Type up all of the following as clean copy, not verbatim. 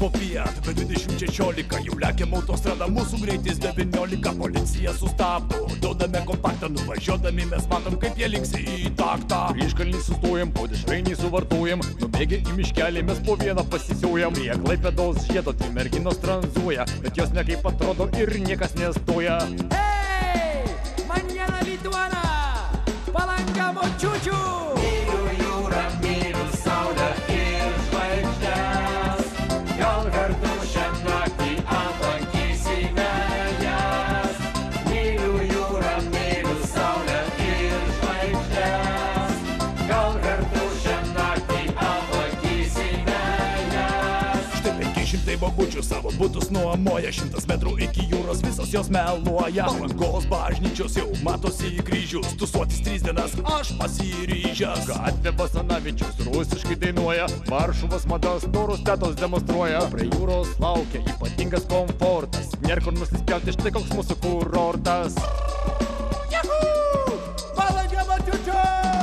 popiet, be 2016 jau lekiam autostrada, mūsų greitis 19, policija sustabdo, duodame kompaktą, nuvažiuodami mes matom, kaip jie linksi į taktą. Kryžkalnį sustojam, po dešrainį suvartojam, nubėgę į miškelį mes po vieną pasisiaujam. Prie Klaipėdos žiedo dvi merginos tranzuoja, bet jos nekaip atrodo ir niekas nestoja. Hey, mañana Lituana, Palanga močiučių! Myliu jūrą, myliu saulę ir žvaigždes, gal kartu šią naktį aplankysime jas. Myliu jūrą, myliu saulę ir žvaigždes, gal kartu šią naktį aplankysime jas. Štai 500 bobučių savo butus nuomoja, 100 metrų iki jūros visos jos meluoja. Palangos bažnyčios jau matosi į kryžius, tusuotis 3 dienas aš pasiryžęs. Gatvė Basanavičius rusiškai dainuoja, Varšuvos madas norus tetos demonstruoja. Prie jūros laukia ypatingas komfortas, nėr kur nusispjauti, štai koks mūsų kurortas. Juhu! Palanga močiučių!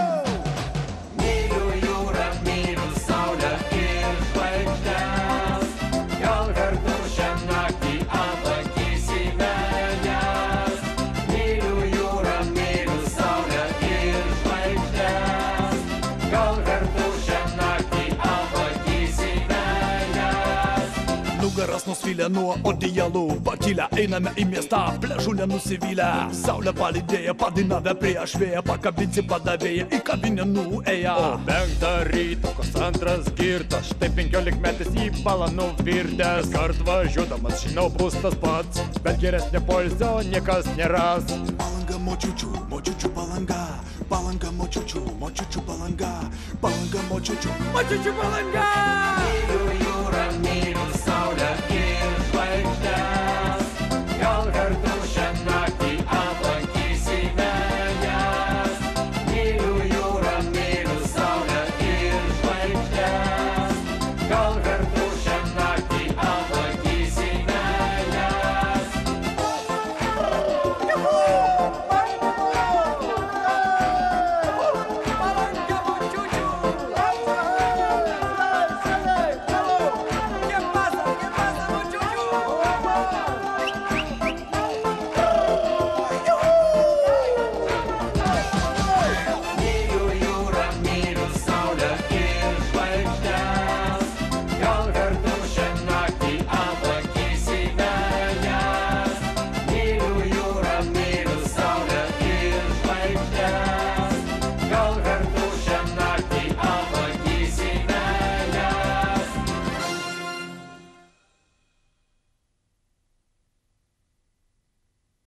Myliu jūrą, myliu saulę ir žvaigždes, gal kartu šią naktį aplankysime jas. Myliu jūrą, myliu saulę ir žvaigždes, gal kartu šią naktį aplankysime jas. Nugaras nusvilę nuo odijalų, pakilę einame į miestą, pležų nenusivylę. Saulę palydėję, padainavę prieš vėją, pakabinsi padavėją, į kavinę nuėję. O 5 ryto, kas antras girtas, štai 15 metais į balą nuvirdęs. Kart važiuodamas, žinau, bus tas pats, bet geresnio poilsio niekas neras. Palanga močiučių, močiučių palanga, palanga močiučių, močiučių palanga, palanga močiučių. Močiučių Palanga! Myliu jūrą, myliu saulę